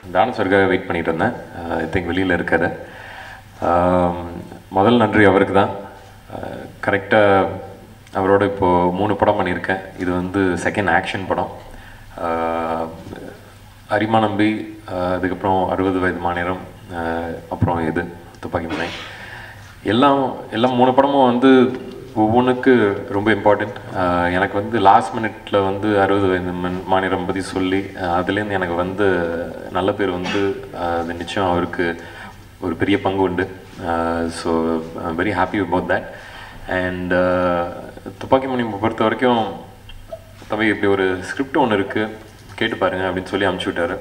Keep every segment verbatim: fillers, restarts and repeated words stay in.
டான்ஸருக்காக wait பண்ணிட்டு இருந்தேன். I think வெளியில் இருக்காரு. முதல் நன்றி அவருக்கு தான். கரெக்டாக அவரோட இப்போது மூணு படம் பண்ணியிருக்கேன். இது வந்து செகண்ட் ஆக்ஷன் படம். அரிமா நம்பி, அதுக்கப்புறம் அறுபது வயது மாநிலம், அப்புறம் இது துப்பாக்கி முனை. எல்லாம் எல்லாம் மூணு படமும் வந்து ஒவ்வொன்றுக்கு ரொம்ப இம்பார்ட்டண்ட். எனக்கு வந்து லாஸ்ட் மினிட்ல வந்து அறுபது வயது மாநிலம் பற்றி சொல்லி அதுலேருந்து எனக்கு வந்து நல்ல பேர் வந்து அது நிச்சயம் அவருக்கு ஒரு பெரிய பங்கு உண்டு. So I'm very happy about that. And துப்பாக்கி மணி பொறுத்த வரைக்கும் தம்பி இப்படி ஒரு ஸ்கிரிப்ட் ஒன்று இருக்குது, கேட்டு பாருங்க அப்படின்னு சொல்லி அனுப்பிச்சி விட்டார்.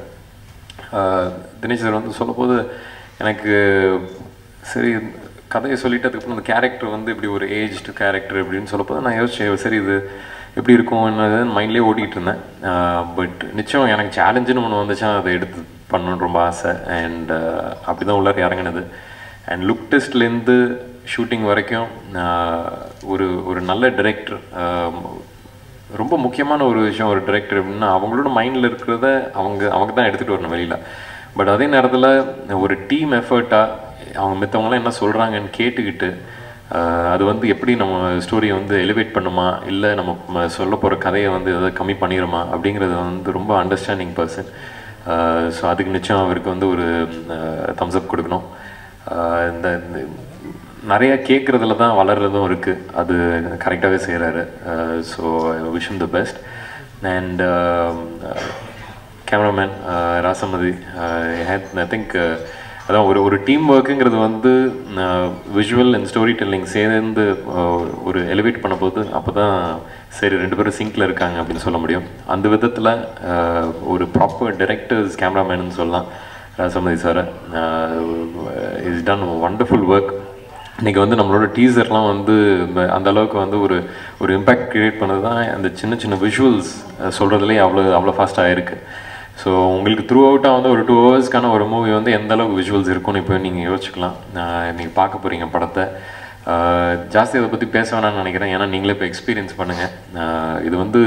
தினேஷ் சார் வந்து சொல்லும்போது எனக்கு சரி கதையை சொல்லிட்டு அதுக்கப்புறம் அந்த கேரக்டர் வந்து இப்படி ஒரு ஏஜ்டு கேரக்டர் அப்படின்னு சொல்லப்போது நான் யோசிச்சேன் சரி இது எப்படி இருக்கும் என்னது மைண்ட்லேயே ஓட்டிகிட்டு இருந்தேன். பட் நிச்சயம் எனக்கு சேலஞ்சுன்னு ஒன்று வந்துச்சா அதை எடுத்து பண்ணணுன்னு ரொம்ப ஆசை. அண்ட் அப்படி தான் உள்ளார இறங்கினது. அண்ட் லுக் டெஸ்ட்லேருந்து ஷூட்டிங் வரைக்கும் ஒரு ஒரு நல்ல டைரக்டர், ரொம்ப முக்கியமான ஒரு விஷயம் ஒரு டைரக்டர் அப்படின்னா அவங்களோட மைண்டில் இருக்கிறத அவங்க அவங்க தான் எடுத்துகிட்டு வரணும் வெளியில். பட் அதே நேரத்தில் ஒரு டீம் எஃபர்ட்டாக அவங்க மித்தவங்களாம் என்ன சொல்கிறாங்கன்னு கேட்டுக்கிட்டு அது வந்து எப்படி நம்ம ஸ்டோரியை வந்து எலிவேட் பண்ணுமா இல்லை நம்ம சொல்ல போகிற கதையை வந்து எதாவது கம்மி பண்ணிடுமா அப்படிங்கிறது வந்து ரொம்ப அண்டர்ஸ்டாண்டிங் பர்சன். ஸோ அதுக்கு நிச்சயம் அவருக்கு வந்து ஒரு தம்ஸ்அப் கொடுக்கணும். இந்த நிறையா கேட்குறதுல தான் வளர்கிறதும் இருக்குது, அது கரெக்டாகவே செய்கிறாரு. So wish him the best. And cameraman Rasamathi, I think அதான் ஒரு ஒரு டீம் ஒர்க்குங்கிறது வந்து விஷுவல் அண்ட் ஸ்டோரி டெல்லிங் சேர்ந்து ஒரு எலிவேட் பண்ண போது அப்போ தான் சரி ரெண்டு பேரும் சிங்கில் இருக்காங்க அப்படின்னு சொல்ல முடியும். அந்த விதத்தில் ஒரு ப்ராப்பர் டைரக்டர்ஸ் கேமராமேன்னு சொல்லலாம் Rasamathi sir. Is done wonderful work. இன்றைக்கி வந்து நம்மளோட டீசர்லாம் வந்து அந்த அளவுக்கு வந்து ஒரு ஒரு இம்பேக்ட் க்ரியேட் பண்ணது தான் அந்த சின்ன சின்ன விஷுவல்ஸ் சொல்கிறதுலேயே அவ்வளோ அவ்வளோ ஃபாஸ்ட்டாக இருக்குது. ஸோ உங்களுக்கு த்ரூ அவுட்டாக வந்து ஒரு டூ ஹவர்ஸ்க்கான ஒரு மூவி வந்து எந்த அளவுக்கு விஷுவல்ஸ் இருக்குன்னு இப்போ நீங்கள் யோசிச்சுக்கலாம். நீங்கள் பார்க்க போகிறீங்க படத்தை. ஜாஸ்தி அதை பற்றி பேச வேணாம்னு நினைக்கிறேன், ஏன்னா நீங்களே இப்போ எக்ஸ்பீரியன்ஸ் பண்ணுங்கள். இது வந்து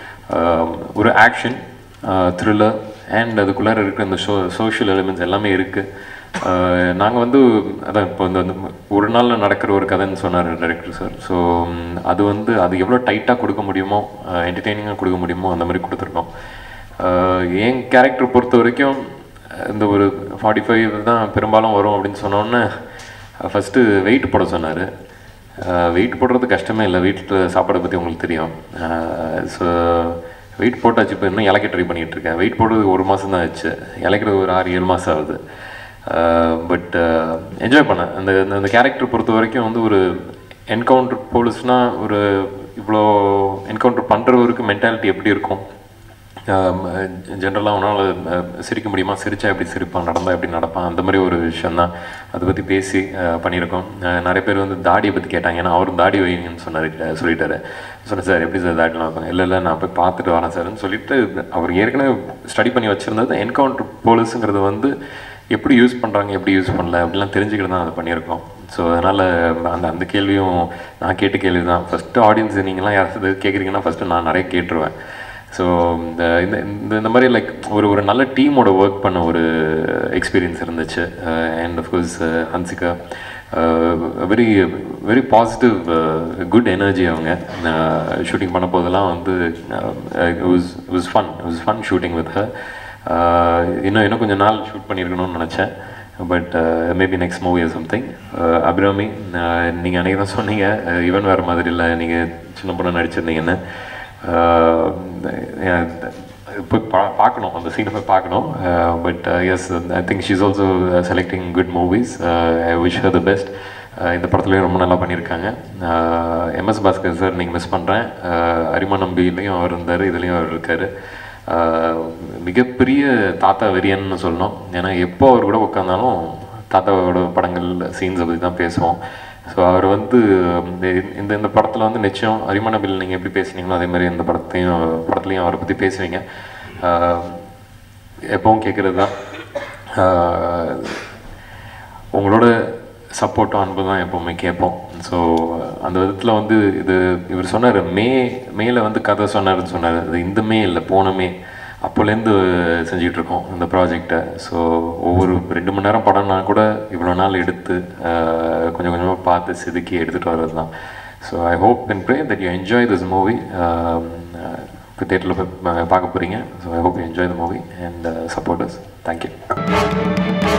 ஒரு ஆக்ஷன் த்ரில்லர் அண்ட் அதுக்குள்ளார இருக்கிற இந்த சோ சோஷியல் எலிமெண்ட்ஸ் எல்லாமே இருக்குது. நாங்கள் வந்து அதான் இப்போ இந்த ஒரு நாளில் நடக்கிற ஒரு கதைன்னு சொன்னார் டைரக்டர் சார். ஸோ அது வந்து அது எவ்வளோ டைட்டாக கொடுக்க முடியுமோ, என்டர்டெய்னிங்காக கொடுக்க முடியுமோ அந்த மாதிரி கொடுத்துருக்கோம். என் கேரக்டர் பொறுத்த வரைக்கும் இந்த ஒரு ஃபார்ட்டி ஃபைவ் தான் பெரும்பாலும் வரும் அப்படின்னு சொன்னோன்னே ஃபஸ்ட்டு வெயிட் போட சொன்னார். வெயிட் போடுறது கஷ்டமே இல்லை, வீட்டில் சாப்பாடை பற்றி உங்களுக்கு தெரியும். ஸோ வெயிட் போட்டாச்சு. இப்போ இன்னும் இலக்க ட்ரை பண்ணிகிட்ருக்கேன். வெயிட் போடுறது ஒரு மாதம் தான் ஆச்சு, இலக்கிறது ஒரு ஆறு ஏழு மாதம் ஆகுது. பட் என்ஜாய் பண்ணேன். அந்த அந்த கேரக்டர் பொறுத்த வரைக்கும் வந்து ஒரு என்கவுண்டர் போலீஸ்னால் ஒரு இவ்வளோ என்கவுண்டர் பண்ணுறவருக்கு மென்டாலிட்டி எப்படி இருக்கும், ஜென்ரலாக அவனால் சிரிக்க முடியுமா, சிரித்தா எப்படி சிரிப்பான், நடந்தால் எப்படி நடப்பான், அந்த மாதிரி ஒரு விஷயந்தான் அதை பற்றி பேசி பண்ணியிருக்கோம். நிறைய பேர் வந்து தாடியை பற்றி கேட்டாங்க, ஏன்னா அவரும் தாடி வைங்கன்னு சொன்னார் சொல்லிட்டாரு. சொன்னேன் சார் எப்படி சார் தாடிலாம் வைப்பாங்க, இல்லை இல்லை நான் போய் பார்த்துட்டு வரேன் சார்ன்னு சொல்லிட்டு அவர் ஏற்கனவே ஸ்டடி பண்ணி வச்சுருந்தது என்கவுண்டர் போலீஸுங்கிறது வந்து எப்படி யூஸ் பண்ணுறாங்க எப்படி யூஸ் பண்ணல அப்படிலாம் தெரிஞ்சுக்கிட்டு தான் அதை பண்ணியிருக்கோம். ஸோ அதனால் அந்த அந்த கேள்வியும் நான் கேட்ட கேள்வி தான். ஃபஸ்ட்டு ஆடியன்ஸ் நீங்களாம் யாராவது கேட்குறீங்கன்னா ஃபஸ்ட்டு நான் நிறைய கேட்டுருவேன். ஸோ இந்த இந்த இந்த மாதிரி லைக் ஒரு ஒரு நல்ல டீமோட ஒர்க் பண்ண ஒரு எக்ஸ்பீரியன்ஸ் இருந்துச்சு. And of course Hansika, very very positive good energy. அவங்க ஷூட்டிங் பண்ண போதெல்லாம் வந்து was was fun was fun shooting with her. இன்னும் இன்னும் கொஞ்சம் நாள் ஷூட் பண்ணியிருக்கணும்னு நினச்சேன். But maybe next movie or something. Abirami, நீங்கள் அன்றைக்கி தான் சொன்னீங்க ஈவன் வேறு மாதிரி இல்லை, நீங்கள் சின்ன பொண்ணு நடிச்சிருந்தீங்கன்னு. போய் பா பார்க்கணும் அந்த சீனை போய் பார்க்கணும். But yes, I think she is also selecting good movies. I wish her the best. இந்த படத்துலேயும் ரொம்ப நல்லா பண்ணியிருக்காங்க. எம்எஸ் பாஸ்கர் சார் நீங்கள் மிஸ் பண்ணுறேன். அரிமா நம்பிலையும் அவர் இருந்தார், இதுலேயும் அவர் இருக்கார். மிகப்பெரிய தாத்தா வெறியன்னு சொல்லணும். ஏன்னா எப்போ அவர் கூட உட்காந்தாலும் தாத்தாவோட படங்கள் சீன்ஸை பற்றி தான் பேசுவோம். ஸோ அவர் வந்து இந்த இந்த படத்தில் வந்து நிச்சயம் அரிமா நம்பியில் நீங்கள் எப்படி பேசுனீங்களோ அதே மாதிரி இந்த படத்தையும் படத்துலையும் அவரை பற்றி பேசுவீங்க. எப்பவும் கேட்குறது தான் உங்களோட சப்போர்ட்டும் அன்பு தான் எப்போவுமே கேட்போம். ஸோ அந்த விதத்தில் வந்து இது இவர் சொன்னார் மே மேல வந்து கதை சொன்னார்னு சொன்னார். அது இந்த மே இல்லை போன மே. அப்போலேருந்து செஞ்சிகிட்ருக்கோம் இந்த ப்ராஜெக்டை. ஸோ ஒவ்வொரு ரெண்டு மணி நேரம் படம்னா கூட இவ்வளோ நாள் எடுத்து கொஞ்சம் கொஞ்சமாக பார்த்து செதுக்கி எடுத்துகிட்டு வர்றது தான். So I hope and pray that you enjoy this movie. இப்போ தேட்டரில் போய் பார்க்க போகிறீங்க. So I hope you enjoy the movie and support us. Thank you.